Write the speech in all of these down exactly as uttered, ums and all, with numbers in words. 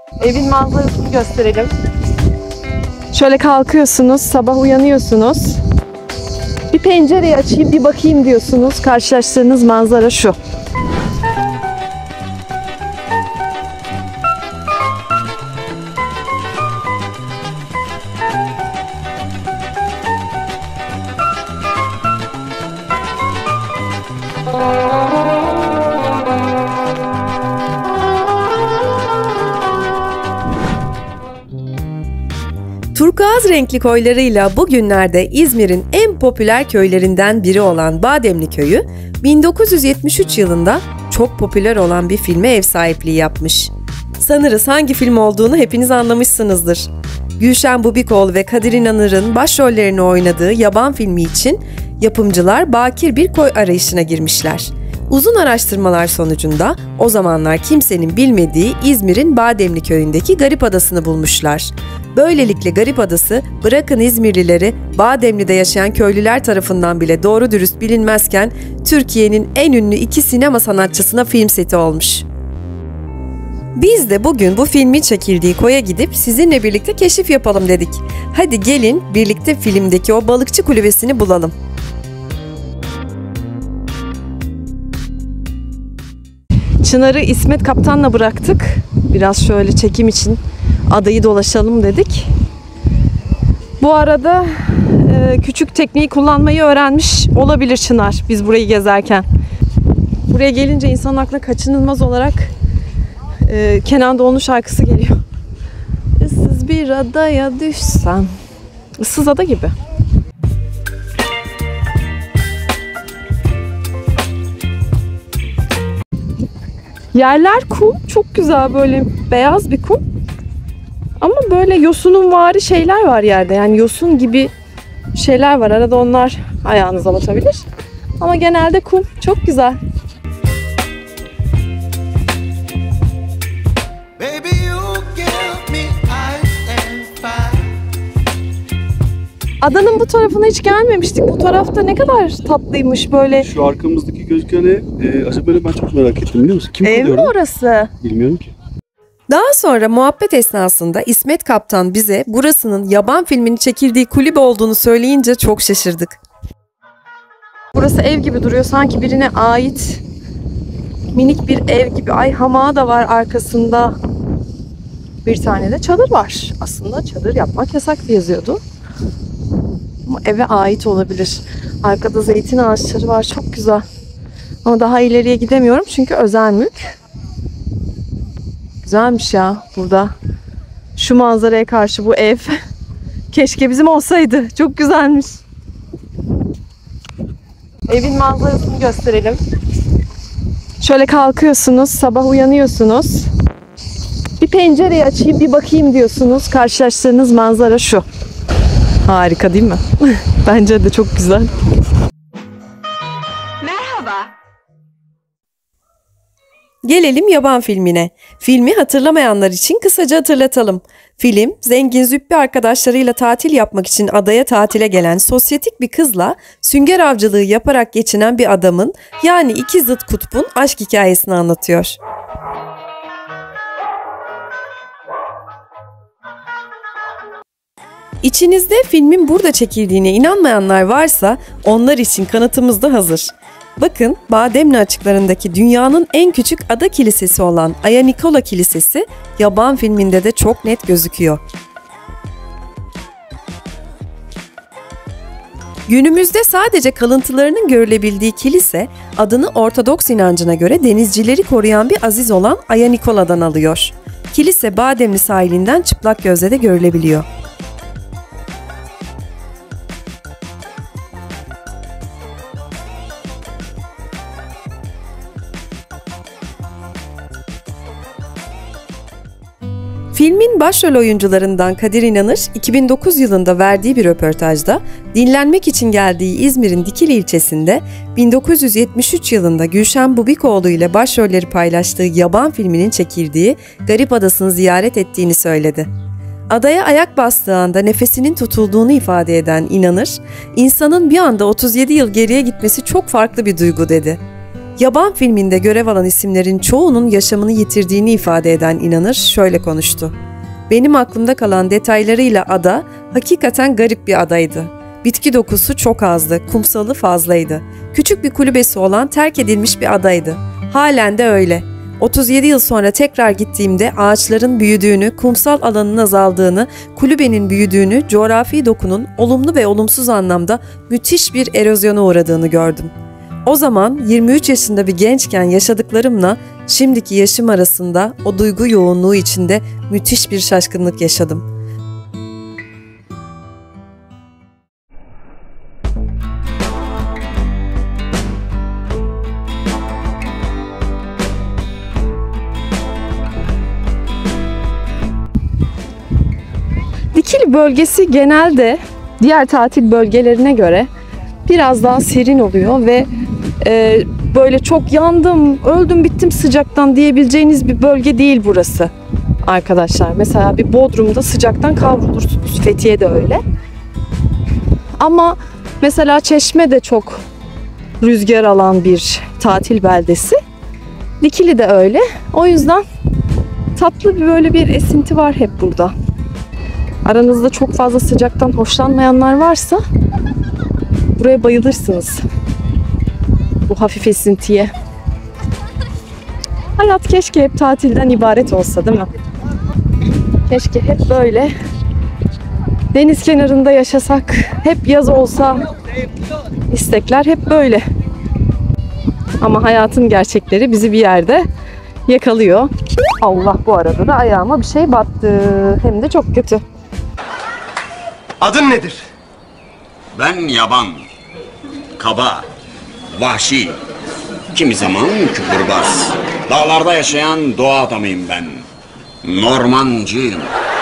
Evin manzarasını gösterelim. Şöyle kalkıyorsunuz, sabah uyanıyorsunuz. Bir pencereyi açayım, bir bakayım diyorsunuz. Karşılaştığınız manzara şu. Turkuaz renkli koylarıyla bugünlerde İzmir'in en popüler köylerinden biri olan Bademli Köyü, bin dokuz yüz yetmiş üç yılında çok popüler olan bir filme ev sahipliği yapmış. Sanırız hangi film olduğunu hepiniz anlamışsınızdır. Gülşen Bubikoğlu ve Kadir İnanır'ın başrollerini oynadığı Yaban filmi için yapımcılar bakir bir koy arayışına girmişler. Uzun araştırmalar sonucunda o zamanlar kimsenin bilmediği İzmir'in Bademli Köyü'ndeki Garipadası'nı bulmuşlar. Böylelikle Garipadası, bırakın İzmirlileri, Bademli'de yaşayan köylüler tarafından bile doğru dürüst bilinmezken Türkiye'nin en ünlü iki sinema sanatçısına film seti olmuş. Biz de bugün bu filmin çekildiği koya gidip sizinle birlikte keşif yapalım dedik. Hadi gelin birlikte filmdeki o balıkçı kulübesini bulalım. Çınar'ı İsmet Kaptan'la bıraktık. Biraz şöyle çekim için adayı dolaşalım dedik. Bu arada e, küçük tekneyi kullanmayı öğrenmiş olabilir Çınar biz burayı gezerken. Buraya gelince insanın aklına kaçınılmaz olarak e, Kenan Doğulu'nun şarkısı geliyor. Issız bir adaya düşsem. Issız ada gibi. Yerler kum, çok güzel, böyle beyaz bir kum. Ama böyle yosununvari şeyler var yerde. Yani yosun gibi şeyler var. Arada onlar ayağınıza batabilir. Ama genelde kum. Çok güzel. Adanın bu tarafına hiç gelmemiştik. Bu tarafta ne kadar tatlıymış böyle. Şu arkamızdaki gözüken ev, e, acaba ben çok merak ettim, biliyor musun? Kim ev mi orası? Bilmiyorum ki. Daha sonra muhabbet esnasında İsmet Kaptan bize burasının Yaban filminin çekildiği kulübe olduğunu söyleyince çok şaşırdık. Burası ev gibi duruyor. Sanki birine ait minik bir ev gibi. Ay, hamağı da var arkasında. Bir tane de çadır var. Aslında çadır yapmak yasak yazıyordu. Ama eve ait olabilir. Arkada zeytin ağaçları var. Çok güzel. Ama daha ileriye gidemiyorum çünkü özel mülk. Güzelmiş ya burada. Şu manzaraya karşı bu ev. Keşke bizim olsaydı. Çok güzelmiş. Evin manzarasını gösterelim. Şöyle kalkıyorsunuz, sabah uyanıyorsunuz. Bir pencereyi açayım, bir bakayım diyorsunuz. Karşılaştığınız manzara şu. Harika değil mi? Bence de çok güzel. Merhaba. Gelelim Yaban filmine. Filmi hatırlamayanlar için kısaca hatırlatalım. Film, zengin züppe arkadaşlarıyla tatil yapmak için adaya tatile gelen sosyetik bir kızla sünger avcılığı yaparak geçinen bir adamın, yani iki zıt kutbun aşk hikayesini anlatıyor. İçinizde filmin burada çekildiğine inanmayanlar varsa onlar için kanıtımız da hazır. Bakın, Bademli açıklarındaki dünyanın en küçük ada kilisesi olan Aya Nikola Kilisesi Yaban filminde de çok net gözüküyor. Günümüzde sadece kalıntılarının görülebildiği kilise, adını Ortodoks inancına göre denizcileri koruyan bir aziz olan Aya Nikola'dan alıyor. Kilise Bademli sahilinden çıplak gözle de görülebiliyor. Filmin başrol oyuncularından Kadir İnanır, iki bin dokuz yılında verdiği bir röportajda dinlenmek için geldiği İzmir'in Dikili ilçesinde bin dokuz yüz yetmiş üç yılında Gülşen Bubikoğlu ile başrolleri paylaştığı Yaban filminin çekildiği Garipadası'nı ziyaret ettiğini söyledi. Adaya ayak bastığı anda nefesinin tutulduğunu ifade eden İnanır, insanın bir anda otuz yedi yıl geriye gitmesi çok farklı bir duygu dedi. Yaban filminde görev alan isimlerin çoğunun yaşamını yitirdiğini ifade eden İnanır şöyle konuştu. Benim aklımda kalan detaylarıyla ada hakikaten garip bir adaydı. Bitki dokusu çok azdı, kumsalı fazlaydı. Küçük bir kulübesi olan terk edilmiş bir adaydı. Halen de öyle. otuz yedi yıl sonra tekrar gittiğimde ağaçların büyüdüğünü, kumsal alanın azaldığını, kulübenin büyüdüğünü, coğrafi dokunun olumlu ve olumsuz anlamda müthiş bir erozyona uğradığını gördüm. O zaman yirmi üç yaşında bir gençken yaşadıklarımla şimdiki yaşım arasında o duygu yoğunluğu içinde müthiş bir şaşkınlık yaşadım. Dikili bölgesi genelde diğer tatil bölgelerine göre biraz daha serin oluyor ve e, böyle çok yandım, öldüm, bittim sıcaktan diyebileceğiniz bir bölge değil burası arkadaşlar. Mesela bir Bodrum'da sıcaktan kavrulursunuz. Fethiye de öyle. Ama mesela Çeşme de çok rüzgar alan bir tatil beldesi. Dikili de öyle. O yüzden tatlı bir böyle bir esinti var hep burada. Aranızda çok fazla sıcaktan hoşlanmayanlar varsa buraya bayılırsınız. Bu hafif esintiye. Hayat keşke hep tatilden ibaret olsa, değil mi? Keşke hep böyle deniz kenarında yaşasak, hep yaz olsa, istekler hep böyle. Ama hayatın gerçekleri bizi bir yerde yakalıyor. Allah, bu arada da ayağıma bir şey battı. Hem de çok kötü. Adın nedir? Ben yaban, kaba, vahşi, kimi zaman küfürbaz. Dağlarda yaşayan doğa adamıyım ben. Normancıyım.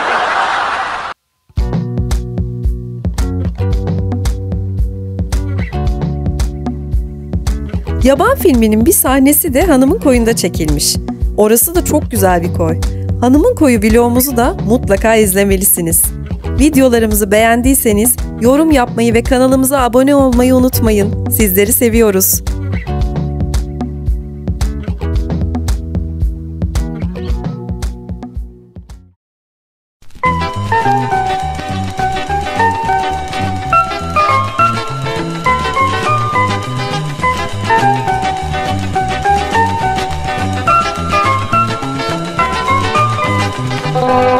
Yaban filminin bir sahnesi de Hanımın Koyu'nda çekilmiş. Orası da çok güzel bir koy. Hanımın Koyu vlogumuzu da mutlaka izlemelisiniz. Videolarımızı beğendiyseniz yorum yapmayı ve kanalımıza abone olmayı unutmayın. Sizleri seviyoruz. Bye.